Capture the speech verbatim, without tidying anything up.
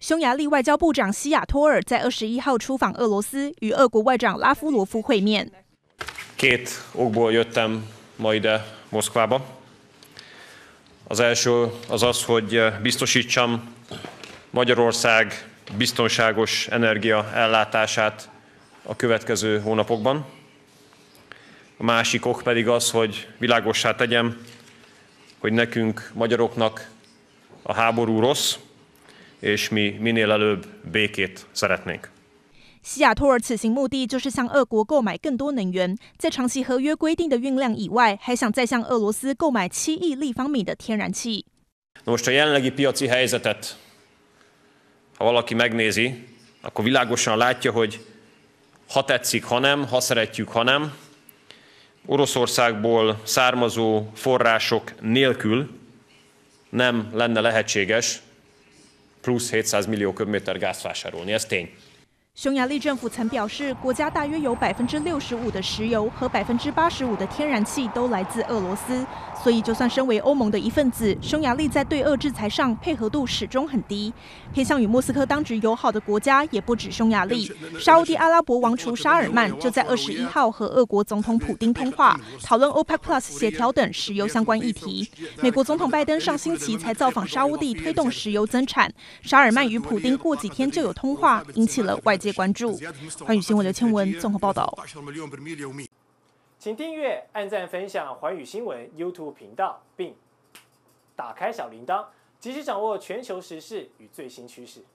匈牙利外交部长西亚托尔在二十一号出访俄罗斯，与俄国外长拉夫罗夫会面。 Két okból jöttem ma ide Moszkvába. Az első az az, hogy biztosítsam Magyarország biztonságos energia ellátását a következő hónapokban. A másik ok pedig az, hogy világossá tegyem, hogy nekünk, magyaroknak a háború rossz, és mi minél előbb békét szeretnénk. 西亚托尔此行目的就是向俄国购买更多能源，在长期合约规定的运量以外，还想再向俄罗斯购买七亿立方米的天然气。 Most a jelenlegi piaci helyzetet, ha valaki megnézi, akkor világosan látja, hogy ha tetszik, ha nem, ha szeretjük, ha nem, Oroszországból származó források nélkül nem lenne lehetséges plusz hétszáz millió köbméter gáz vásárolni, ez tény. 匈牙利政府曾表示，国家大约有百分之六十五的石油和百分之八十五的天然气都来自俄罗斯，所以就算身为欧盟的一份子，匈牙利在对俄制裁上配合度始终很低。偏向与莫斯科当局友好的国家也不止匈牙利，沙烏地阿拉伯王储沙尔曼就在二十一号和俄国总统普丁通话，讨论 OPEC Plus 协调等石油相关议题。美国总统拜登上星期才造访沙烏地，推动石油增产。沙尔曼与普丁过几天就有通话，引起了外界关注。寰宇新闻刘倩文综合报道。 请订阅、按赞、分享寰宇新闻 YouTube 频道，并打开小铃铛，及时掌握全球时事与最新趋势。